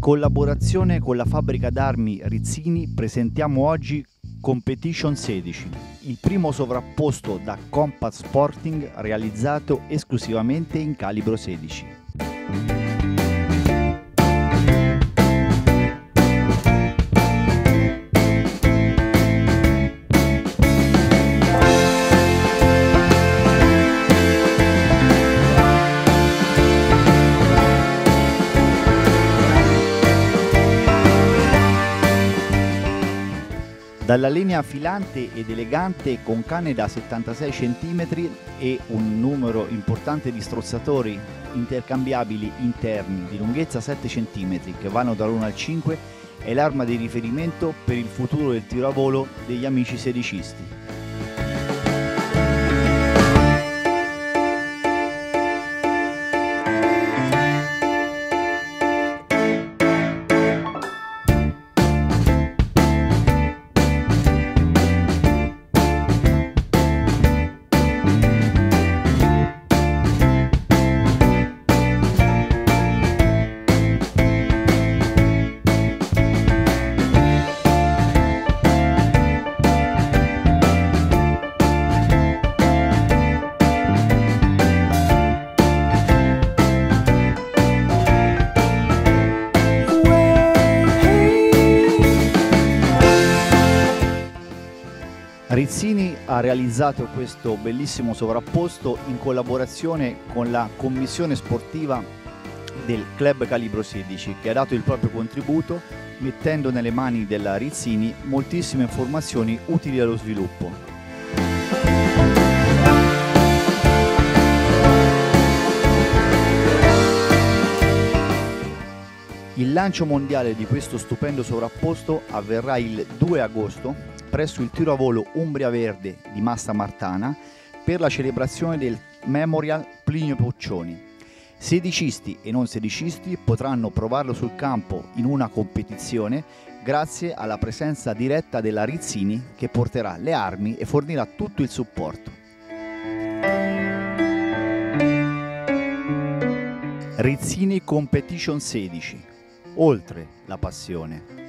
collaborazione con la fabbrica d'armi Rizzini presentiamo oggi Competition 16, il primo sovrapposto da Combat Sporting realizzato esclusivamente in calibro 16. Dalla linea filante ed elegante con canne da 76 cm e un numero importante di strozzatori intercambiabili interni di lunghezza 7 cm che vanno dall'1 al 5 è l'arma di riferimento per il futuro del tiro a volo degli amici sedicisti. Rizzini ha realizzato questo bellissimo sovrapposto in collaborazione con la commissione sportiva del Club Calibro 16 che ha dato il proprio contributo mettendo nelle mani della Rizzini moltissime informazioni utili allo sviluppo. Il lancio mondiale di questo stupendo sovrapposto avverrà il 2 agosto presso il tiro a volo Umbria Verde di Massa Martana per la celebrazione del Memorial Plinio Puccioni. Sedicisti e non sedicisti potranno provarlo sul campo in una competizione grazie alla presenza diretta della Rizzini che porterà le armi e fornirà tutto il supporto. Rizzini Competition 16. Oltre la passione.